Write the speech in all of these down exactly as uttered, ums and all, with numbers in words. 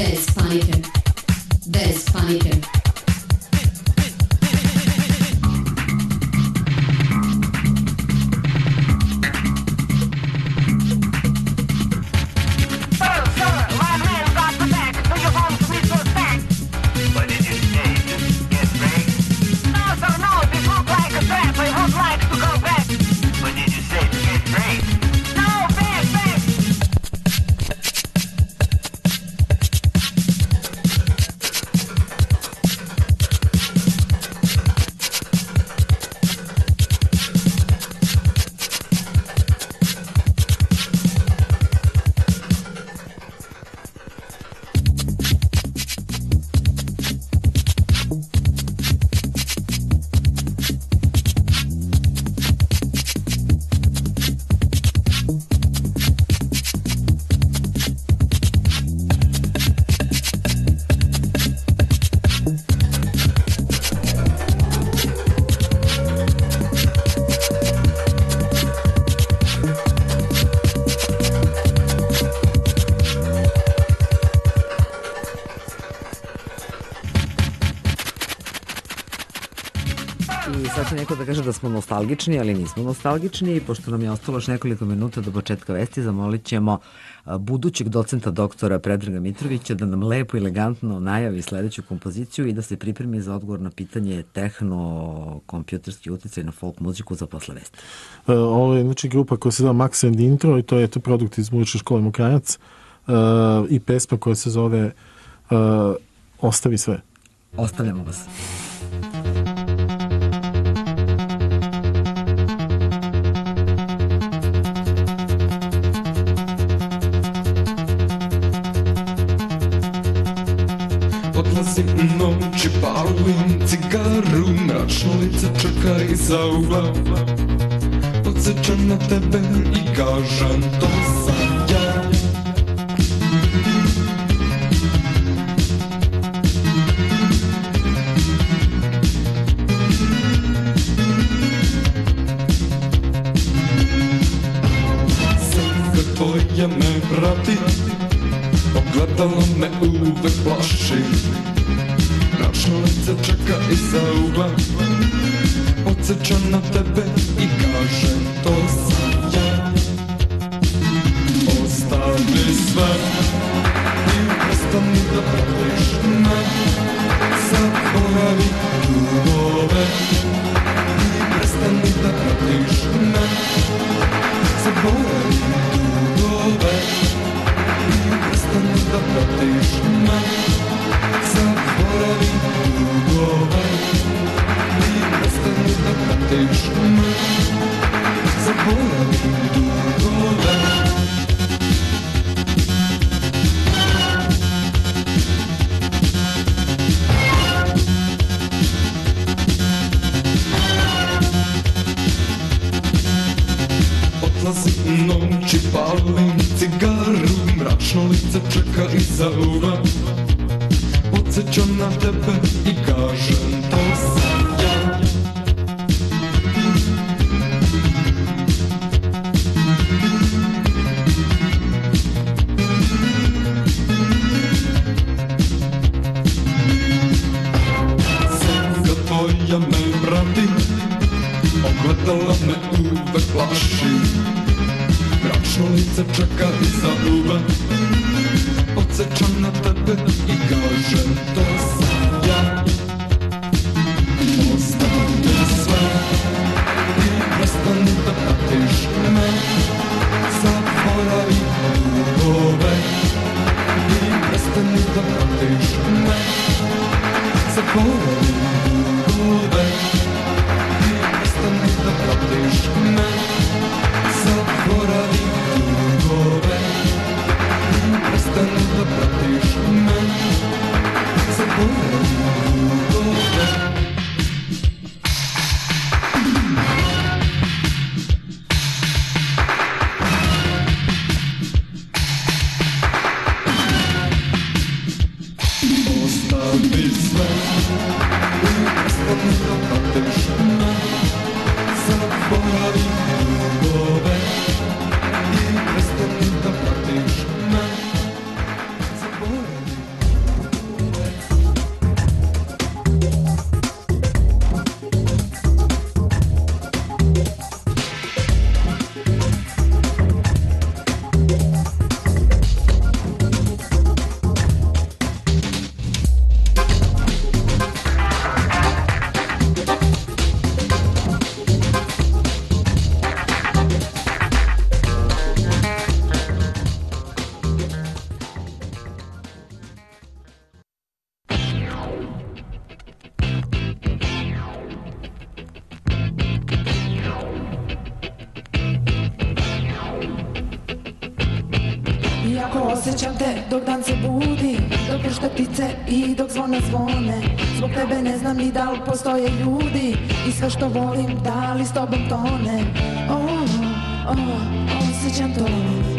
bez panike, bez panike. Neko da kaže da smo nostalgični, ali nismo nostalgični i pošto nam je ostalo još nekoliko minuta do početka vesti, zamolit ćemo budućeg docenta doktora Predraga Mitrovića da nam lepo i elegantno najavi sledeću kompoziciju i da se pripremi za odgovor na pitanje tehno-kompjuterski uticaj na folk muziku za posle vesti. Uh, ovo je znači grupa koja se zove Max and Intro i to je to produkt iz muzičke škole Mokrajac uh, i pesma koja se zove uh, Ostavi sve. Ostavljamo vas. Odlazim u noć i palujem cigaru, mračno lice čeka iza ugla. Podsjećam na tebe i kažem to sam ja. Slika tvoja me prati, ogledalo me uvek plaši. Mračno lice čeka iza ugla. Podsjećam na tebe i kažem to sam ja. Ostavi sve i prestani da pratiš me. Zaboravi dugove i prestani da pratiš me. Zaboravi dugove i prestani da pratiš me. Zaboravi dugove i prestani da pratiš me. Zaboravi dugove. Odlazim u noć i palim cigaru, mračno lice čeka iza ugla. Podsjećam na tebe i kažem to sam ja. Slika tvoja me prati, ogledala me uvek plaši. Mračno lice čeka iza ugla. Podsjećam na tebe i kažem to sam ja. Ostavi sve i prestani da pratiš me. Zaboravi dugove i prestani da pratiš me. Zaboravi dugove i prestani da pratiš me. Zaboravi dugove i prestani da pratiš me. Zaboravi dugove. Ostavi sve i prestani da pratiš me. Zaboravi dugove i prestani da pratiš me. Zaboravi Iako osjećam te dok dan se budi, dok pršte ptice i dok zvona zvone. Zbog tebe ne znam ni da li postoje ljudi i sve što volim da li s tobom tone. Oh, oh, osjećam to.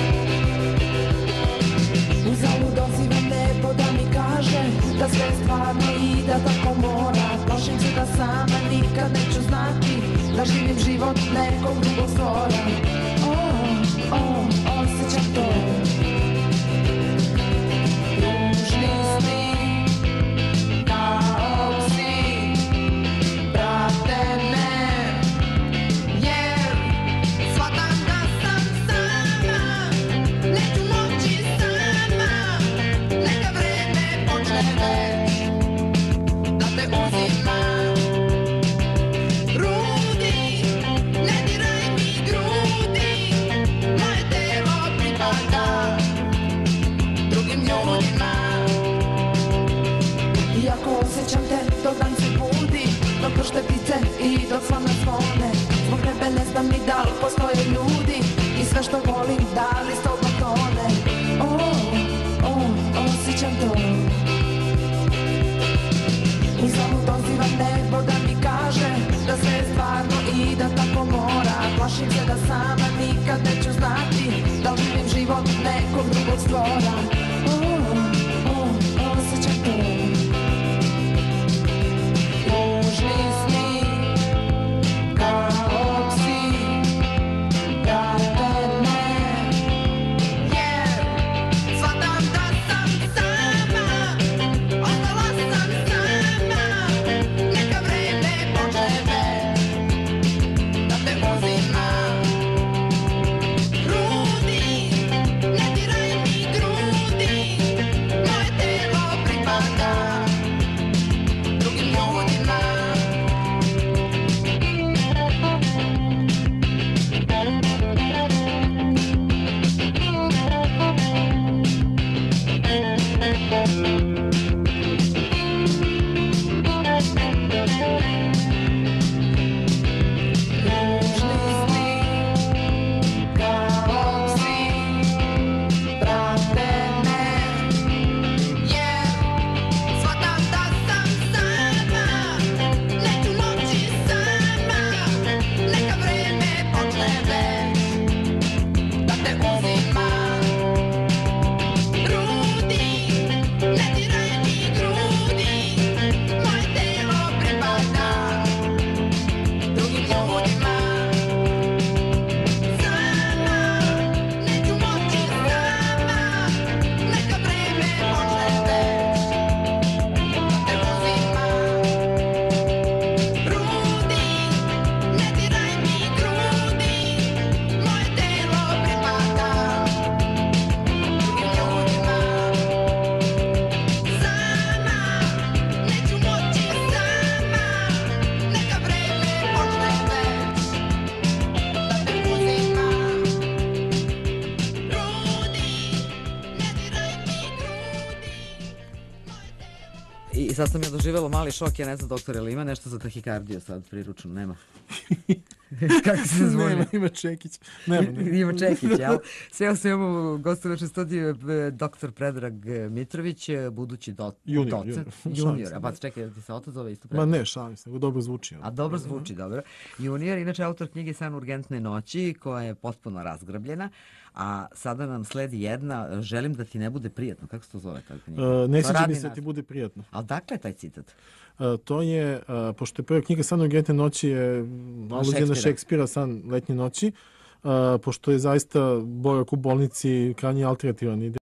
Uzalud dozivam nebo da mi kaže da sve je stvarno i da tako mora. Plašim se da sama nikad neću znati da živim život nekog drugog stvora. Oh, oh, osjećam to. Ružni sni, kao psi, prate me, jer shvatam da sam sama, neću moći sama, neka vreme počne već da te uzima. Rudi, ne diraj mi grudi, moje telo pripada drugim ljudima. Iako osjećam te dok dan se budi, dok pršte ptice i dok zvona zvone. Zbog tebe ne znam ni da li postoje ljudi i sve što volim da li s tobom tone. Oh, oh, osjećam to. Uzalud dozivam nebo da mi kaže da sve je stvarno i da tako mora. Plašim se da sama nikad neću znati da li živim život nekog drugog stvora. Oh, oh, osjećam to. Ružni sni, kao psi, prate me, jer shvatam da sam sama, ostala sam sama, neka vreme počne već da te uzima. Rudi, ne diraj mi grudi, moje telo pripada drugim ljudima. Ružni sni, kao psi, prate me, jer shvatam da sam sama, neću moći sama, neka vreme počne već da te uzima. Rudi, ne diraj mi grudi, moje telo pripada drugim ljudima. Sama, neću moći sama, neka vreme počne već da te uzima. Rudi, ne diraj mi grudi, moje telo pripada drugim ljudima. Sama, neću moći sama, neka vreme počne već da te uzima. Rudi, ne diraj mi grudi. I sad sam ja doživjela mali šok, ja ne znam doktore, ali ima nešto za tahikardiju sad priručno, nema? Kako se zvoni? Nema, ima Čekić. Nema, nema. Ima Čekić, jel? Sve o svemu, gostu našem studiju je doktor Predrag Mitrović, budući do, Junior, docent. junior. Junior, a pa čekaj, da ti se otac zove isto Ma Predrag? ne, šalim se, nego dobro zvuči. A dobro zvuči, dobro. Junior, inače autor knjige San urgentne noći, koja je potpuno razgrabljena, a sada nam sledi jedna, želim da ti ne bude prijatno. Kako se to zove ta knjiga? Uh, ne To sviđa radni mi se da ti naziv. bude prijatno. Ali dakle je taj citat? Uh, to je, uh, pošto je prva knjiga San urgentne noći je aluzija na Šekspira. Šekspira, San letnje noći, uh, pošto je zaista boravak u bolnici krajnje alternativan ide